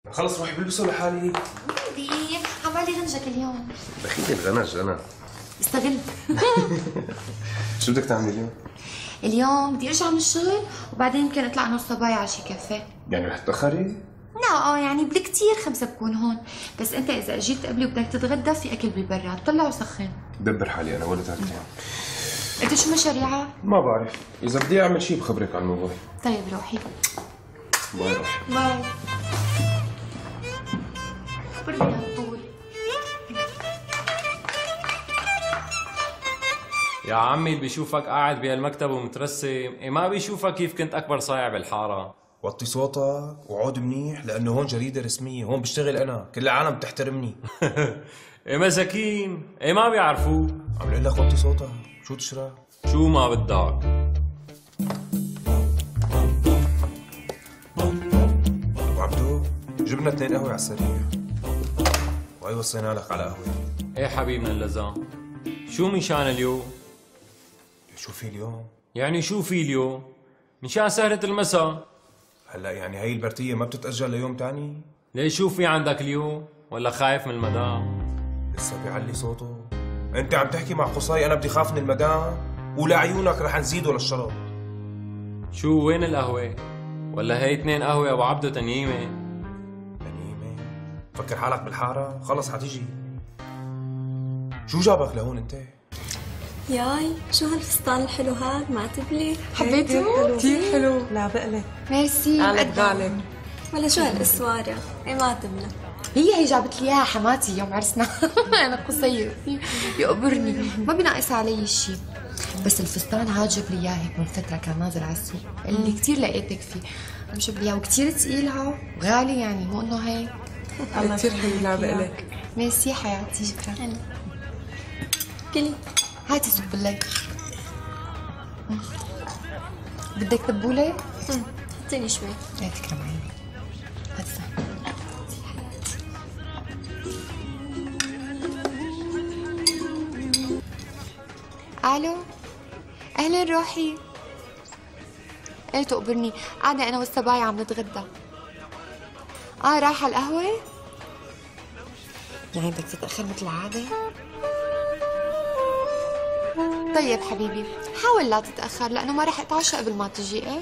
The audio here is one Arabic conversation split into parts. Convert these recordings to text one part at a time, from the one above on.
خلص روحي بلبسه لحالي. ودي عمالي غنجك اليوم. دخيلي الغنج انا. استغل. شو بدك تعملي اليوم؟ اليوم بدي ارجع من الشغل وبعدين يمكن اطلع انا وصبايا على شي كافيه. يعني رح تتأخري؟ لا يعني بالكثير 5 بكون هون، بس انت اذا اجيت قبلي وبدك تتغدى في اكل بالبراد، طلع وسخن. دبر حالي انا ولا تركتين. انت شو مشاريعك؟ ما بعرف، إذا بدي أعمل شيء بخبرك عن الموضوع. طيب روحي. باي روحي. باي. خبرني على طول. يا عمي اللي بيشوفك قاعد بهالمكتب ومترسم، ما بيشوفك كيف كنت أكبر صايع بالحارة. وطي صوتك وعود منيح لأنه هون جريدة رسمية، هون بشتغل أنا، كل العالم بتحترمني. مساكين، ما بيعرفوك. عم بقول لك وطي صوتك، شو تشرب؟ شو ما بدك. أبو عبدو، جبنا 2 قهوة على السريع. وهي وصينا لك على قهوة. ايه حبيبنا اللذان، شو مشان اليوم؟ شو في اليوم؟ يعني شو في اليوم؟ مشان سهرة المساء. هلا يعني هي البرتية ما بتتأجل ليوم تاني؟ ليش شو في عندك اليوم؟ ولا خايف من المدام؟ لسه بيعلي صوته. أنت عم تحكي مع قصي أنا بدي خاف من المدام؟ ولا عيونك رح نزيده للشرب. شو وين القهوة؟ ولا هي 2 قهوة أبو عبدو تنيمة؟ تنيمة؟ فكر حالك بالحارة؟ خلص حتيجي. شو جابك لهون أنت؟ ياي شو هالفستان الحلو هاد معتبلي؟ حبيته؟ كثير حلو. لا بقلك. ميرسي. قالب غالب. ولا شو هالاسوارة؟ ايه معتبلة. هي جابت لي اياها حماتي يوم عرسنا. انا قصير يقبرني، ما بينقص علي شيء. بس الفستان هاد جاب لي اياه هيك من فتره، كان نازل على السوق اللي كثير لقيتك فيه، عم جاب لي اياه وكثير ثقيلها وغالي، يعني مو انه هيك. الله كثير حلو. لا بقلك. ميرسي حياتي، شكرا. هلا كلي. هاتي صب اللي. بدك تبوله؟ حطيني شوي. لا تكرم عيني. هاتي صح. الو، اهلا روحي. ايه تقبرني، قاعدة انا والصبايا عم نتغدى. رايحة القهوة؟ يعني بدك تتأخر مثل العادة؟ طيب حبيبي، حاول لا تتأخر لأنه ما رح أتعشى قبل ما تجي. ايه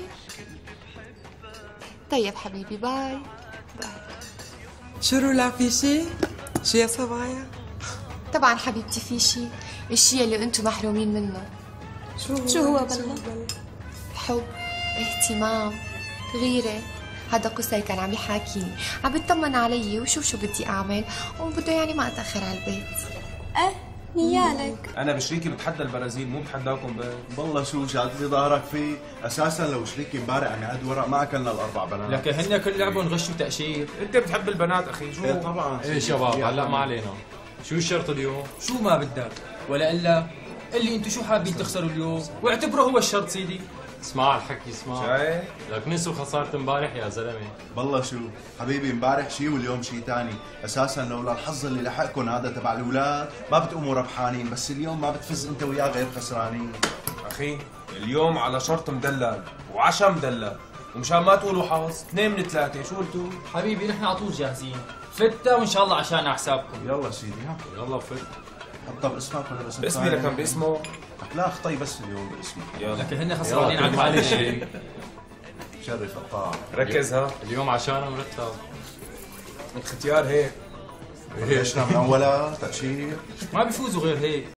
طيب حبيبي، باي باي. شو رولا في شي؟ شو يا صبايا؟ طبعا حبيبتي في شيء، الشيء اللي انتم محرومين منه. شو هو بلا؟ حب، اهتمام، غيرة. هذا قصي كان عم يحاكيني، عم بيطمن علي وشوف شو بدي اعمل، وبده يعني ما اتاخر على البيت. ايه نيالك. أنا بشريكي بتحدى البرازيل مو بتحداكم بس. والله شو شادلي ظهرك فيه، اساسا لو شريكي امبارح عم يعد ورق ما اكلنا ال4 بنات. لكن هن كل لعبهم غش وتأشير. أنت بتحب البنات أخي شو؟ إيه طبعا. ايه شباب هلا ما علينا. شو الشرط اليوم؟ شو ما بدك ولا الا اللي انتو شو حابين تخسروا اليوم واعتبره هو الشرط سيدي. اسمع الحكي اسمع. شايف؟ لك نسوا خسارة امبارح يا زلمة. والله شو حبيبي امبارح شي واليوم شي تاني، اساسا لولا الحظ اللي لحقكم هذا تبع الاولاد ما بتقوموا ربحانين، بس اليوم ما بتفز انت وياه غير خسرانين. أخي اليوم على شرط مدلل وعشا مدلل، ومشان ما تقولوا حظ 2 من 3. شو قلتوا؟ حبيبي نحن على طول جاهزين، فتة وان شاء الله عشان حسابكم. يلا سيدي ها، يلا فت. حطها باسمك ولا باسم باسمي ثاني؟ لكن باسمه. لا اخطي بس اليوم باسمك. يلا لكن هن خسرانين على على المحل. شيء. شرف الطاعة. ركز ها، اليوم عشان مرتب. الختيار هيك. ليشنا من اولها تأشير. ما بيفوزوا غير هيك.